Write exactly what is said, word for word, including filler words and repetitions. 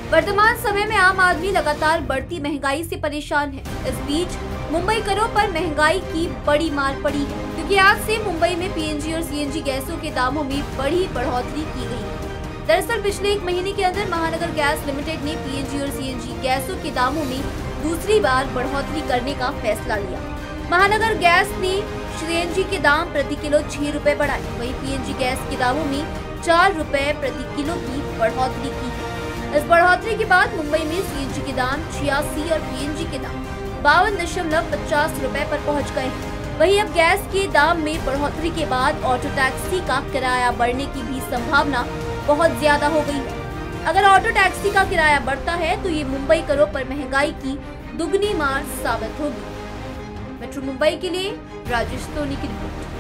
वर्तमान समय में आम आदमी लगातार बढ़ती महंगाई से परेशान है। इस बीच मुंबई करों पर महंगाई की बड़ी मार पड़ी है, क्योंकि आज से मुंबई में पीएनजी और सीएनजी गैसों के दामों में बड़ी बढ़ोतरी की गई है। दरअसल पिछले एक महीने के अंदर महानगर गैस लिमिटेड ने पीएनजी और सीएनजी गैसों के दामों में दूसरी बार बढ़ोतरी करने का फैसला लिया। महानगर गैस ने सीएनजी के दाम प्रति किलो छह रुपए बढ़ाए, वहीं पीएनजी गैस के दामों में चार रुपए प्रति किलो की बढ़ोतरी की है। इस बढ़ोतरी के बाद मुंबई में सीएनजी के दाम छियासी और पीएनजी के दाम बावन दशमलव पचास रुपए पर पहुंच गए हैं। वहीं अब गैस के दाम में बढ़ोतरी के बाद ऑटो टैक्सी का किराया बढ़ने की भी संभावना बहुत ज्यादा हो गई है। अगर ऑटो टैक्सी का किराया बढ़ता है तो ये मुंबई करों पर महंगाई की दुगनी मार साबित होगी। मेट्रो मुंबई के लिए राजेश सोनी की रिपोर्ट।